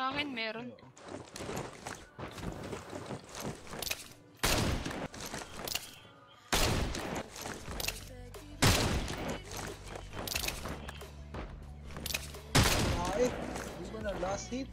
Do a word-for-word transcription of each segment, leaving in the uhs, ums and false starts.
Sa akin meron. Ay, di ba na last hit?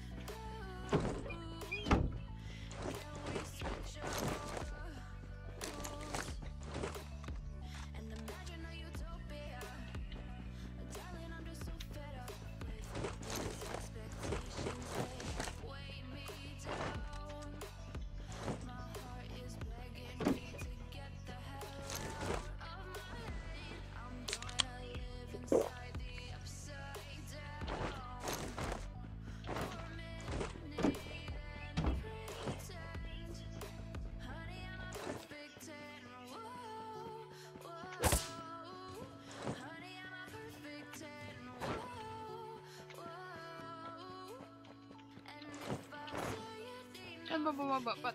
Saan ba bumaba? Ba't?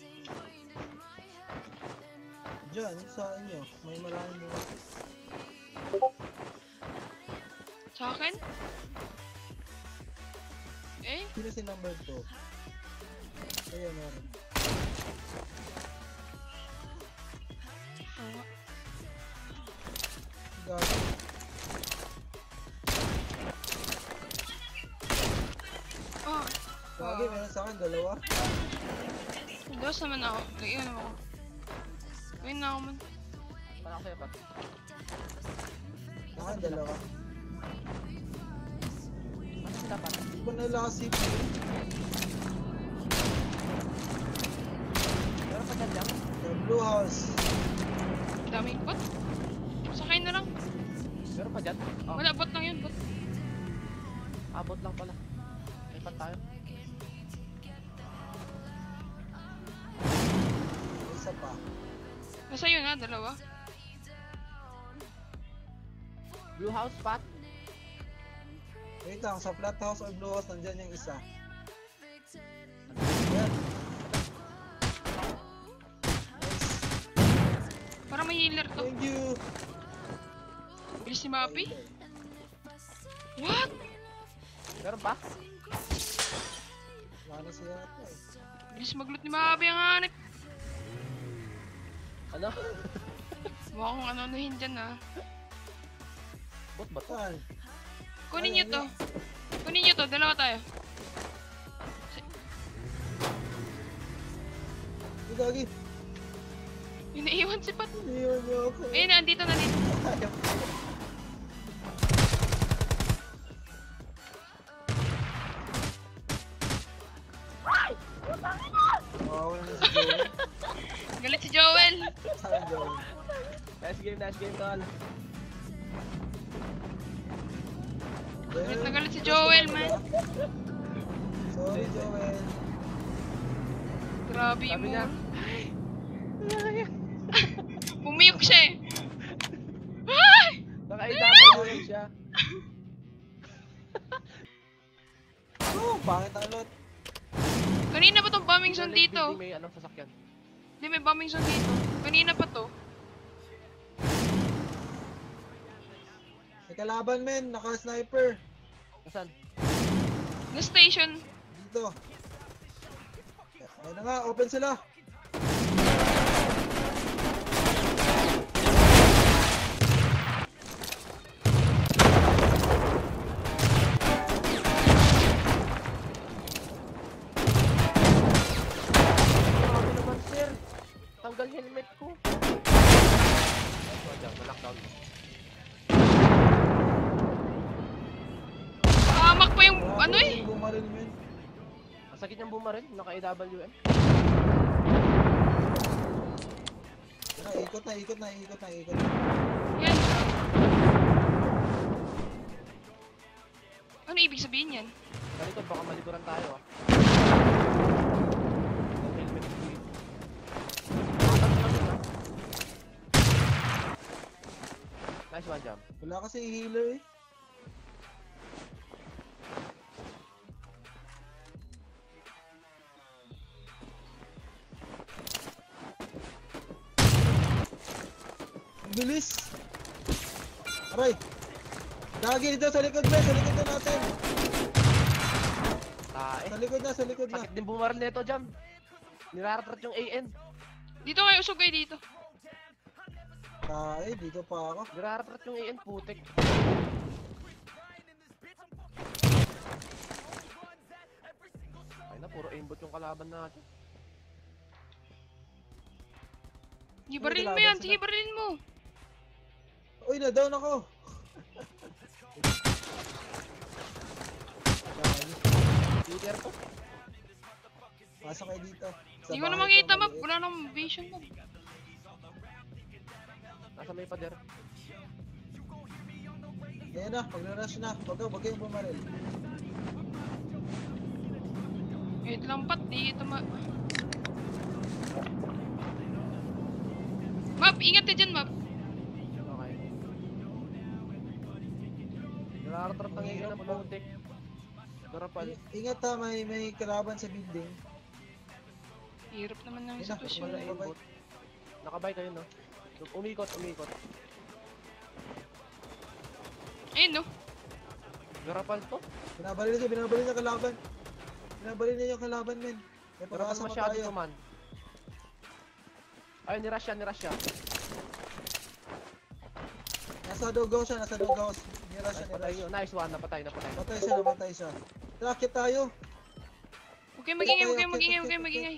Diyan, sa inyo. May maraming mga... Sa akin? Eh? Sino si number two? Ayun, meron. Oo. Gago. Oh. Gagi, meron sa akin, dalawa. Dos naman ako. Nag-iwan naman ako. Ayun na ako man. Para ako sa'yo pa. Sa akin, dalawa. Ano sila pa? Di ba na last hit? Meron pa dyan lang? The blue house. Daming bot. Sakay na lang. Meron pa dyan? Oh, Wala, bot lang yun. Bot. abot lang pala. May pan tayo. Isa pa. Nasa yun ha, dalawa. Blue house spot. Wait lang, sa flat house or blue house, nandyan yung isa. Yan. Nice. Parang may healer to. Thank you. Bilis ni Mapi. What? Meron pa? Wala na siya ito eh. Bilis magloot ni Mapi ang hanip. Ano? Mukha kong ano-anuhin dyan ha. Bot ba to? Saan? Kunin nyo to. Kunin nyo to, dalawa tayo. Ay, gagi. Yung naiwan si Pat. Iniwan niyo ako. Ayun na, andito na dito. Ayaw. Mawawala na si Joel. Galit si Joel. Saan Joel? Nice game, nice game tol. Galit na galit si Joel, man. Sorry, Joel. Grabe Sabi mo. niya. Pumiyok siya eh. Ay! Naka-A W siya. Oh, pangit ang lot. Kanina pa tong bombing zone Lake dito. building may ano, sasakyan. Hindi, may bombing zone dito. Kanina pa to. May kalaban, men. Naka-sniper. Nasaan? Na station. Dito. Ayun na nga, open sila. Grabe naman sir. Tanggal helmet ko. Diyan, na-lockdown mo. Hamak pa yung ano Grabe, eh. bumaril, men. Masakit niyang bumaril, naka-A W M. Na, ikot na, ikot na, ikot na, ikot na. Yan. Ano ibig sabihin yan? Ganito, baka malikuran tayo ah. Ang helmet ko eh. Nice one jump. Wala kasi healer eh. Ang bilis! Aray! Gagi dito sa likod, men! Sa likod na natin! Tae. Sa likod na, sa likod na. Sakit din bumaril nito, Jam. Niraratrat yung A N. Dito kayo, usog kayo dito. Ay, dito pa ako. Niraratrat yung A N, putik. Ay na, puro aimbot yung kalaban natin. Sige, barilin mo yan. Sige, barilin mo. Uy, na-down ako. Peter to. Pasok kayo dito. Sa Hindi ko na bahay makita, ko, map. maliit. Wala nang vision, map. Nasa may pader. Ayan na, pag-rush na. Wag ka, wag kayong bumaril. Wait lang, pat. Di ito ma... Map, ingat ka dyan, map. Okay. Niraratrat ng A N ng putik. Garapal. I- Ingat ha, may, may kalaban sa building. Hirap naman ng Ayun na, sitwasyon. wala Wala aimbot. Nakabay kayo, no? Umikot, umikot. Ayun, no? Garapal to. Binabalin niya, binabalin niya kalaban. Binabalin niya yung kalaban, men. May Garapal pag-asa pa masyado tayo. to, man. Ayun, nirush siya, nirush siya. Nasa dugaw siya, nasa dugaw. Nira siya, Nice, patay nira yun. Nice one, napatay, napatay. Patay siya, napatay siya. Rakit tayo. Huwag kayong magingay, huwag Okay, kayong okay, magingay, huwag okay, kayong magingay.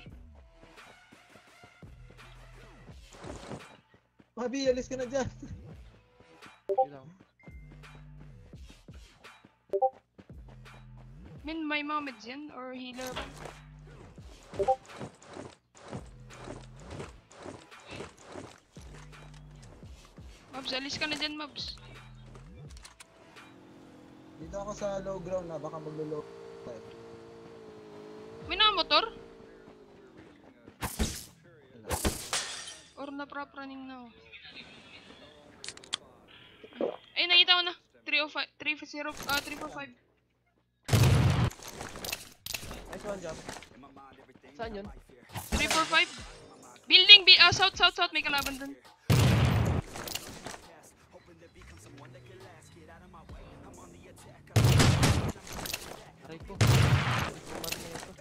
Mabi, alis ka na dyan. Yun lang. Min, may mga meds yan? Or healer ba? Mabs, alis ka na dyan, Mabs. Dito ako sa low ground na, baka maglo-low tayo. May nakamotor? Or na-prop-running na ako. Ay, nakita ko na. three oh five, three zero, ah, three four five. Nice one, Jam. Saan yun? three four five. Building, bi ah, south, south, south. May kalaban dun. Aray ko. Bumaril na ito.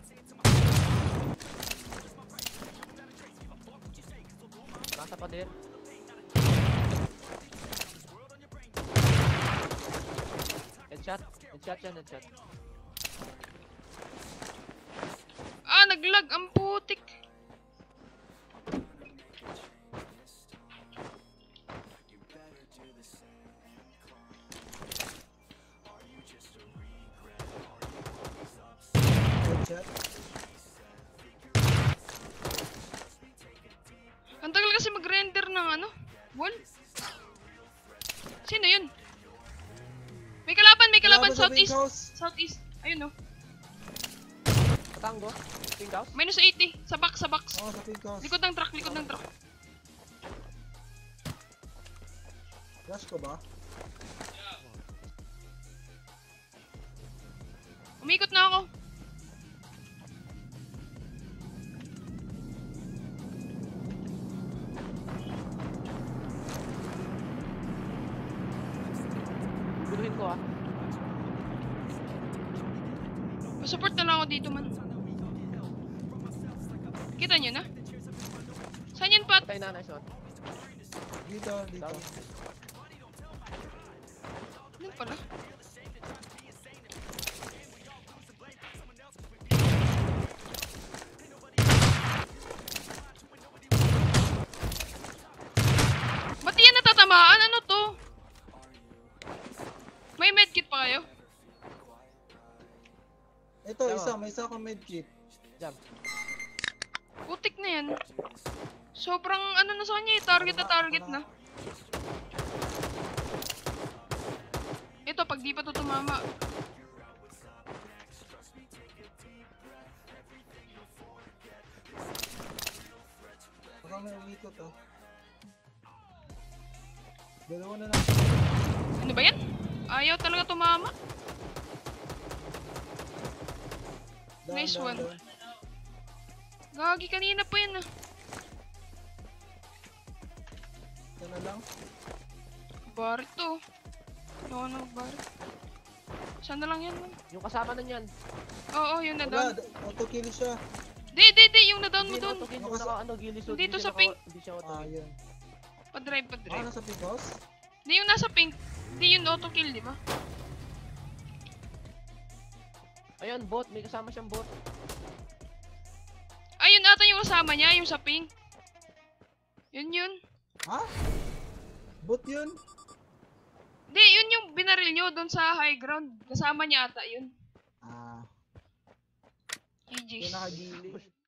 Nasa pader. Headshot. Headshot yan, headshot. Ah, naglag. Ang putik. Headshot. Ang tagal kasi mag-render ng ano? Wall? Sino yun? May kalaban, may kalaban. Kalaban sa pink Southeast. house. Southeast. Ayun, no. Patango. Pink house. Minus eighty. Sa box, sa box. Oo, sa pink house. Likod ng truck, likod ng truck. Rush ko ba? Umikot na ako. Guduhin ko ah. Support na lang ako dito, man. Kita nyo na? Saan yan, Pat? Patay na, nice one. Dito, dito. Down. Ano pala? Ba't yan natatamaan? Ano to? May medkit pa kayo? Ito, Tama. isa, may isa akong medkit. Jam. Putik na yan. Sobrang ano na sa kanya eh. Target na target na. Ito, pag di pa to tumama. Baka may umikot oh. Dalawa na lang. Ano ba yan? Ayaw talaga tumama. Down, Nice down, one. down. Gagi, kanina pa yan ah. Ito na lang. Barit to. Ano na magbarit? Sana lang yan. Man. Yung kasama na niyan. Oo, yung na Wala, down. auto kill siya. Di, di, di, yung na down mo Hindi doon. na auto-kill, yung naka ano, gilisod. Dito Hindi sa siya pink. naka- Hindi siya Ah, auto-kill. yun. Pa-drive, Ah, pa-drive. nasa Picos? Di yung nasa pink. Di yung auto-kill, di ba? Ayun, bot. May kasama siyang bot. Ayun ata yung kasama niya, yung sa pink. Yun yun. Ha? Bot yun? Di, yun yung binaril nyo doon sa high ground. Kasama niya ata yun. Ah, G G's. yung nakagili.